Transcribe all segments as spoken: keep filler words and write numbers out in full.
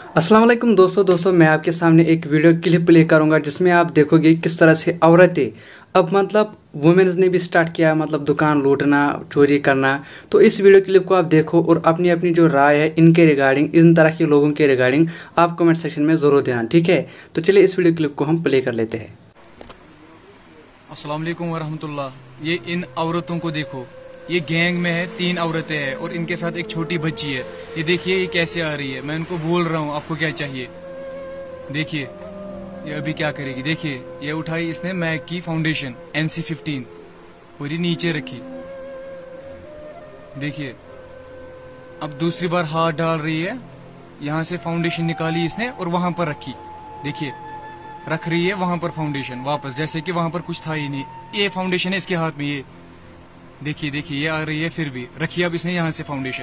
अस्सलाम वालेकुम दोस्तों दोस्तों मैं आपके सामने एक वीडियो क्लिप प्ले करूंगा जिसमें आप देखोगे किस तरह से औरतें अब मतलब वुमेन्स ने भी स्टार्ट किया मतलब दुकान लूटना चोरी करना। तो इस वीडियो क्लिप को आप देखो और अपनी अपनी जो राय है इनके रिगार्डिंग इन तरह के लोगों के रिगार्डिंग आप कमेंट सेक्शन में ज़रूर देना, ठीक है। तो चलिए इस वीडियो क्लिप को हम प्ले कर लेते हैं। अस्सलाम वालेकुम वरहमतुल्लाह। ये इन औरतों को देखो, ये गैंग में है, तीन औरतें हैं और इनके साथ एक छोटी बच्ची है। ये देखिए ये कैसे आ रही है। मैं इनको बोल रहा हूँ आपको क्या चाहिए। देखिए ये अभी क्या करेगी। देखिए ये उठाई इसने मैक की फाउंडेशन एन सी फिफ्टीन और ये नीचे रखी। देखिए अब दूसरी बार हाथ डाल रही है, यहाँ से फाउंडेशन निकाली इसने और वहां पर रखी। देखिए रख रही है वहां पर फाउंडेशन वापस, जैसे कि वहां पर कुछ था ही नहीं। ये फाउंडेशन है इसके हाथ में। ये देखिए देखिए ये आ रही है फिर भी रखी। अब इसने यहां से फाउंडेशन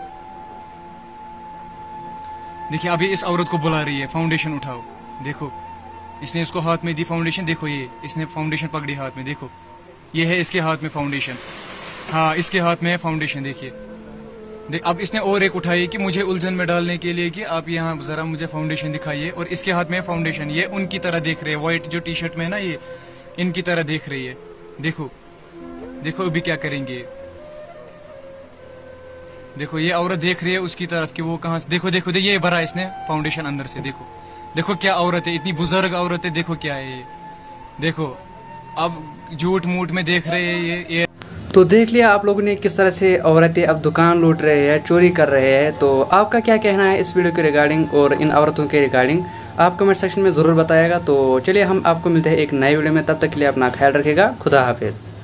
देखिए अभी इस औरत को बुला रही है फाउंडेशन उठाओ। देखो इसने इसको हाथ में दी फाउंडेशन। देखो ये इसने फाउंडेशन पकड़ी हाथ में। देखो ये है इसके हाथ में फाउंडेशन। हाँ इसके हाथ में है फाउंडेशन। देखिए देख अब इसने और एक उठाई कि मुझे उलझन में डालने के लिए कि आप यहाँ जरा मुझे फाउंडेशन दिखाइए। और इसके हाथ में है फाउंडेशन। ये उनकी तरह देख रहे हैं, व्हाइट जो टी शर्ट में है ना, ये इनकी तरह देख रही है। देखो देखो अभी क्या करेंगे। देखो ये औरत देख रही है उसकी तरफ कि वो कहां से। देखो देखो देखो ये भरा इसने फाउंडेशन अंदर से। देखो देखो क्या औरत है, इतनी बुजुर्ग औरत है। देखो क्या है ये। देखो अब झूठ मूठ में देख रहे हैं ये, ये तो देख लिया आप लोगों ने किस तरह से औरतें अब दुकान लूट रहे हैं, चोरी कर रहे हैं। तो आपका क्या कहना है इस वीडियो के रिगार्डिंग और इन औरतों के रिगार्डिंग आप कमेंट सेक्शन में ज़रूर बताइएगा। तो चलिए हम आपको मिलते हैं एक नए वीडियो में, तब तक के लिए अपना ख्याल रखिएगा। खुदा हाफिज़।